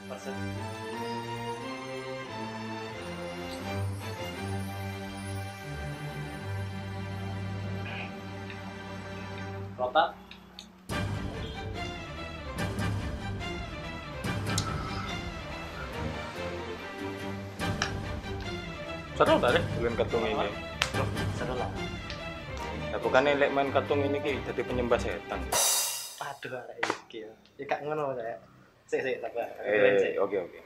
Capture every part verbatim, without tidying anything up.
persen. Rota. Seru tak deh main kartung ini? Seru lah. Nah, bukannya lek main kartung ini ki jadi penyembah setan. Aduh, arek iki ya. Ya kak ngono rek. Sik sik sabar. Eh, oke oke.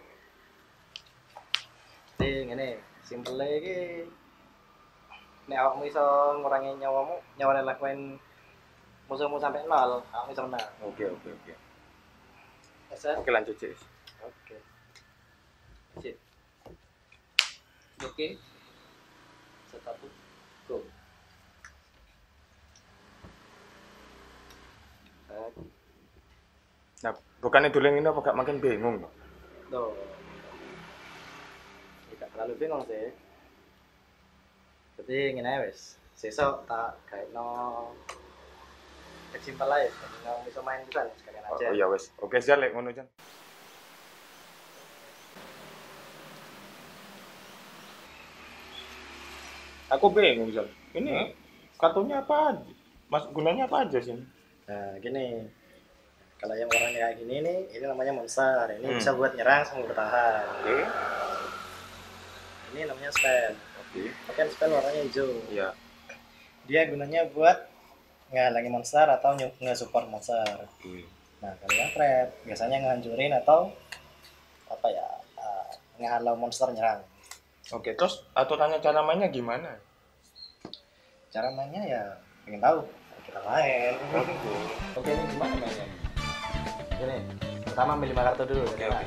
Jadi ngene, simple iki nek awakmu iso ngurangi nyawamu, nyawane lakuin musuhmu sampai nol, awakmu iso menang. Oke oke oke. Bisa? Oke lanjut sih. Oke. Sip. Oke. Satu, go. Nah, bukannya dulu ini apa gak makin bingung? Tuh. Tidak terlalu bingung sih. Jadi ngene wis. Sesuk tak gaekno simpel ae, nang bisa main bisa sekalian aja. Oh iya wes. Oke siap lek ngono jan. Aku bingung Jan. Ini Hmm? kartunya apa? aja? Mas gunanya apa aja sih? Nah, gini. Kalau yang warnanya kayak gini nih, ini namanya monster. Ini Hmm. bisa buat nyerang sama bertahan. Oke. Ini namanya spell. Oke. Pakai spell warnanya hijau. Iya. Dia gunanya buat ngehalangi monster atau nge- nge-support monster. Oke. Nah, kalau yang red biasanya ngehancurin atau apa ya, uh, ngehalau monster nyerang. Oke, terus aturannya cara mainnya gimana? Cara mainnya ya pengen tahu, kita main. Oke, ini gimana mainnya? Gini, pertama ambil lima kartu dulu Oke, dari oke. atas.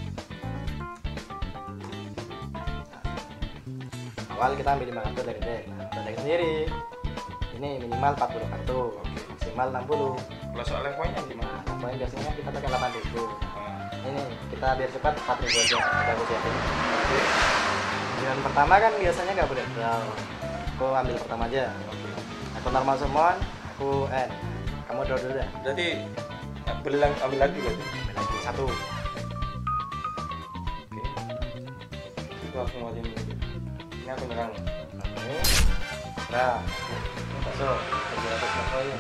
Awal kita ambil lima kartu dari deck. Nah, dari deck sendiri. Ini minimal empat puluh kartu, maksimal enam puluh. Kalau soal levelnya gimana? Nah, poin biasanya kita pakai delapan ribu. Ah, Ini kita biar cepat empat ribu aja. Kita aku siapin. Giliran pertama kan biasanya nggak boleh draw. Aku ambil pertama aja. Oke. Aku normal summon, aku end. Kamu draw dulu dah. Berarti ambil lagi, ambil lagi berarti. Ambil lagi satu. Oke. Itu aku mau ini. Ini aku nyerang. Oke. Nah, masuk. tujuh ratus poin.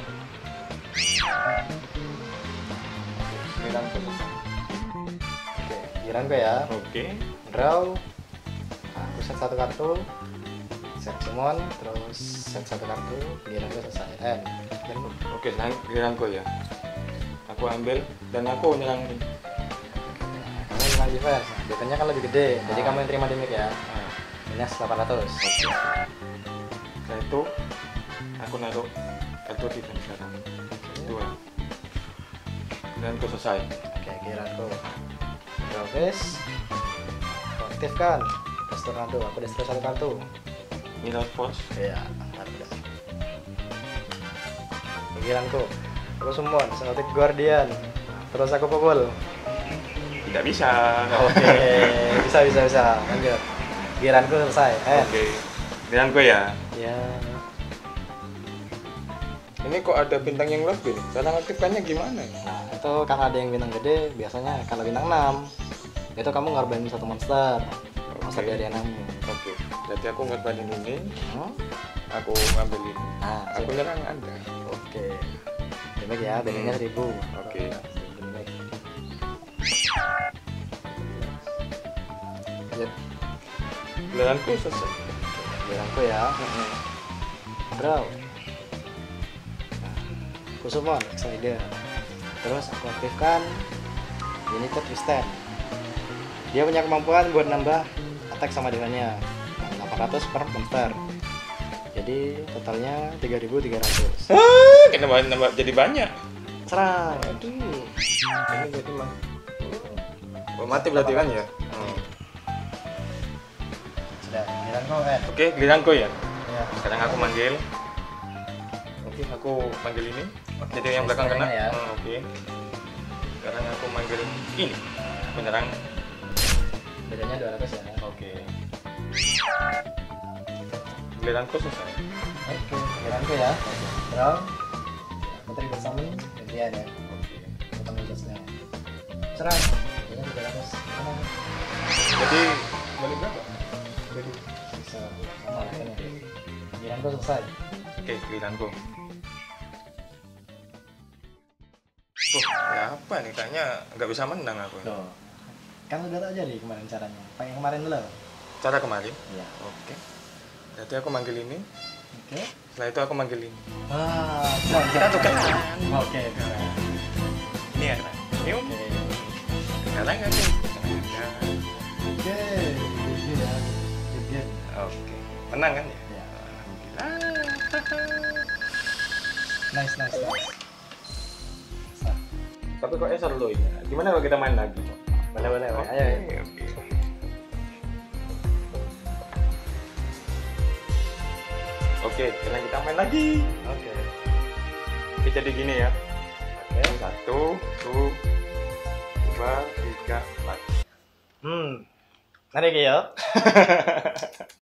Nyerang terus. Oke, giliran gue ya. Oke. Draw. Aku set satu kartu. Set summon, terus set satu kartu. Giliran gue selesai. End. Dan Oke, nah giliranku ya. Aku ambil dan aku nyerang ini. kamu yang defense. Nah, defense-nya kan lebih gede. Jadi Ah. kamu yang terima damage ya. Nah, Minus delapan ratus. setelah itu aku naruh kartu di dan sekarang. Dua. Dan aku selesai. Oke, giliranku. Draw face. Aktifkan. Terus tornado. Aku destroy satu kartu. Mirror Force. Iya, mantap udah. Giliranku. Aku summon, Celtic Guardian. Terus aku pukul. Tidak bisa. Oke, bisa bisa bisa. Lanjut. Giliranku selesai. Eh. Oke. Giliranku ya. Ya. Ini kok ada bintang yang lebih? Cara ngaktifkannya gimana ya? Nah, itu karena ada yang bintang gede, biasanya kalau bintang enam itu kamu ngorbanin satu monster. Monster Oke. dari enam. Oke. Jadi aku ngorbanin ini, Hmm? aku ngambil ini. Nah, Aku sip. nyerang Anda. Oke. Damage ya, damage-nya Hmm. seribu. Oke. Damage. Yep. Giliranku selesai. Giliranku ya. Draw. Aku summon Excider. Terus aku aktifkan United Withstand. Dia punya kemampuan buat nambah attack sama dengannya delapan ratus per monster. Jadi totalnya tiga ribu tiga ratus. Ah, kenapa nambah jadi banyak? Serang. Aduh. Ini berarti mah. Oh, mati berarti kan ya? Hmm. Sudah, giliranku kan. Oke, giliranku ya. Ya. Sekarang aku manggil. Oke, aku manggil ini. Jadi yang belakang kena. Ya. Hmm, Oke. Sekarang aku manggil ini. Aku nyerang. Bedanya dua ratus ya. Oke. Giliranku selesai. Oke, giliranku ya. Draw. Menteri bersama gantian ya. Oke. Potong jasnya. Serang. Ini tiga Jadi balik berapa? Jadi Bisa sama lah ini. Giliranku selesai. oke, giliranku. Tuh, ya apa nih? Kayaknya nggak bisa menang aku. Loh. Kan udah tak jadi kemarin caranya. Pakai yang kemarin dulu. Cara kemarin. Iya. Oke. Jadi aku manggil ini. Oke. Setelah itu aku manggil ini. Ah, bisa, bisa. Kita tukeran. Oke, bisa. Ini ya. Ini um. Oke. Sekarang aku. Oke. Good game ya. Good game. Oke. Menang kan ya? Ya. Alhamdulillah. Nice, nice, nice. Sah. Tapi kok eh seru ya. Gimana kalau kita main lagi? Boleh-boleh, Oke, ayo. ayo. oke. Oke, sekarang kita main lagi. Oke. Oke, jadi gini ya. Oke. Satu, tuh, dua, tiga, empat. Hmm. Mari ya.